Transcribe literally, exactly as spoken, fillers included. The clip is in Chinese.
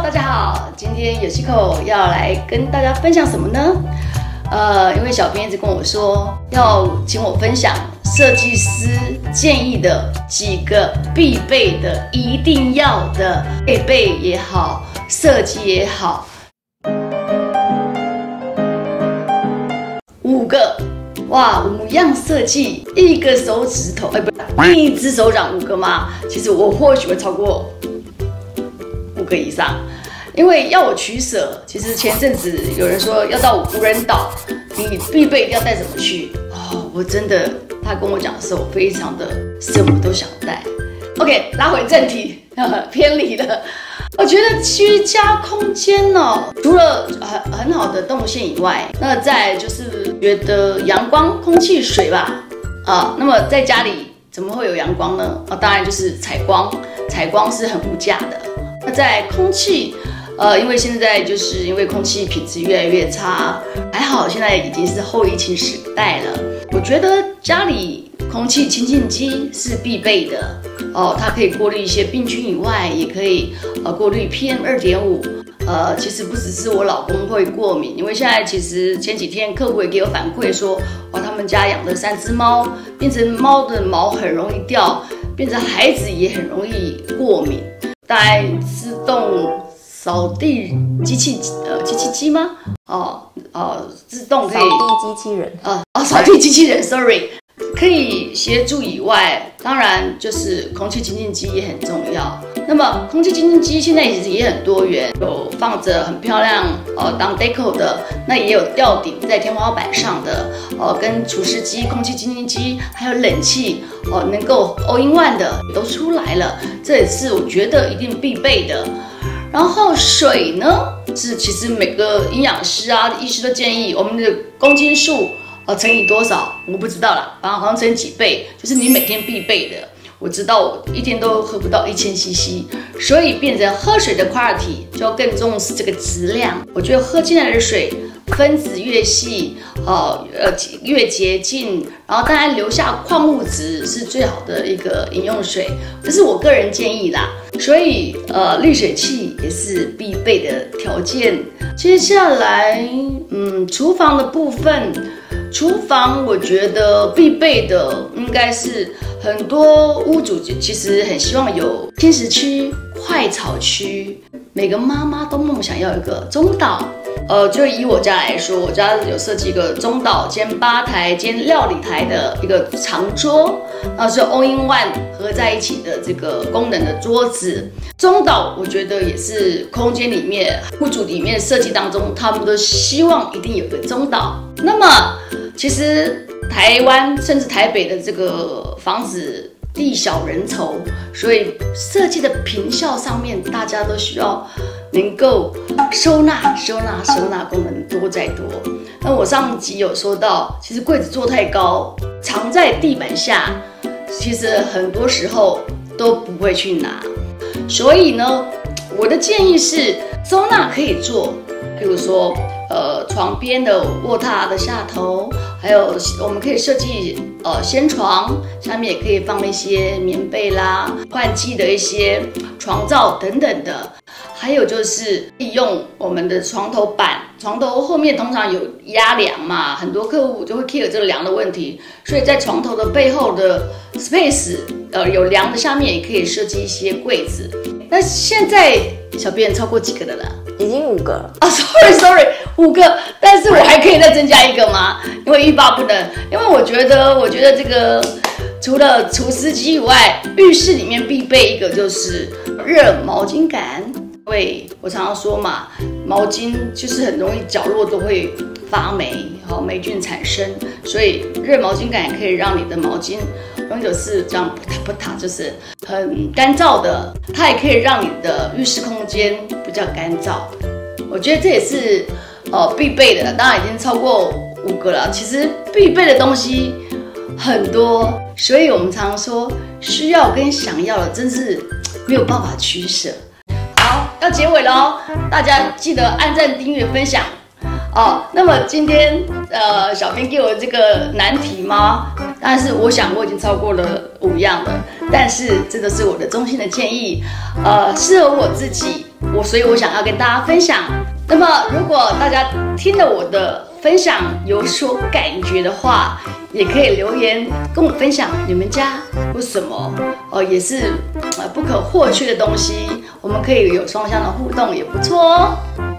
大家好，今天有西口要来跟大家分享什么呢？呃，因为小编一直跟我说要请我分享设计师建议的几个必备的、一定要的配备也好，设计也好，五个。哇，五样设计，一个手指头，哎，不是，一只手掌五个吗？其实我或许会超过五个以上，因为要我取舍。其实前阵子有人说要到无人岛，你必备一定要带什么去？哦，我真的，他跟我讲的时候，非常的什么都想带。OK， 拉回正题，偏离了。我觉得居家空间哦，除了很很好的动线以外，那再来就是觉得阳光、空气、水吧，啊，那么在家里怎么会有阳光呢？啊，当然就是采光，采光是很无价的。那在空气，呃，因为现在就是因为空气品质越来越差，还好现在已经是后疫情时代了。我觉得家里空气清净机是必备的哦，它可以过滤一些病菌以外，也可以呃过滤 P M 二点五。呃，其实不只是我老公会过敏，因为现在其实前几天客户也给我反馈说，哇，他们家养的三只猫变成猫的毛很容易掉，变成孩子也很容易过敏。带自动扫地机器呃机器机吗？哦哦，自动可以扫地机器人。 呃哦，扫地机器人 ，sorry。可以协助以外，当然就是空气清净机也很重要。那么空气清净机现在其实也很多元，有放着很漂亮呃当 deco 的，那也有吊顶在天花板上的，呃跟除湿机、空气清净机还有冷气哦、呃、能够 all in one 的都出来了，这也是我觉得一定必备的。然后水呢，是其实每个营养师啊、医师都建议我们的公斤数。呃，乘以多少我不知道啦，反正好像乘几倍，就是你每天必备的。我知道我一天都喝不到一千 C C， 所以变成喝水的 quality 就要更重视这个质量。我觉得喝进来的水分子越细，呃呃越洁净，然后当然留下矿物质是最好的一个饮用水，这是我个人建议啦。所以呃滤水器也是必备的条件。接下来嗯厨房的部分。厨房我觉得必备的应该是很多屋主其实很希望有轻食区、快炒区，每个妈妈都梦想要一个中岛。呃，就以我家来说，我家有设计一个中岛兼吧台兼料理台的一个长桌，那是 all in one 合在一起的这个功能的桌子。中岛我觉得也是空间里面屋主里面设计当中，他们都希望一定有个中岛。那么其实台湾甚至台北的这个房子地小人稠，所以设计的坪效上面，大家都需要能够收纳、收纳、收纳功能多再多。那我上集有说到，其实柜子做太高，藏在地板下，其实很多时候都不会去拿。所以呢，我的建议是，收纳可以做，譬如说。呃，床边的卧榻的下头，还有我们可以设计呃掀床，下面也可以放一些棉被啦、换季的一些床罩等等的。还有就是利用我们的床头板，床头后面通常有压梁嘛，很多客户就会 care 这个梁的问题，所以在床头的背后的 space， 呃有梁的下面也可以设计一些柜子。那现在小编超过几个的了？ 已经五个了啊 ，sorry sorry， 五个，但是我还可以再增加一个吗？因为欲罢不能，因为我觉得，我觉得这个除了除湿机以外，浴室里面必备一个就是热毛巾杆。因为我常常说嘛，毛巾就是很容易角落都会发霉，好霉菌产生，所以热毛巾杆也可以让你的毛巾永久是这样不塔不塔，就是很干燥的，它也可以让你的浴室空间比较干燥。我觉得这也是呃必备的，当然已经超过五个了。其实必备的东西很多，所以我们常说需要跟想要的真是没有办法取舍。好，要结尾喽，大家记得按赞、订阅、分享。 哦，那么今天呃，小编给我这个难题吗？但是我想我已经超过了五样了，但是这都是我的衷心的建议，呃，适合我自己，我所以我想要跟大家分享。那么如果大家听了我的分享有所感觉的话，也可以留言跟我分享你们家有什么呃也是呃不可或缺的东西，我们可以有双向的互动，也不错哦。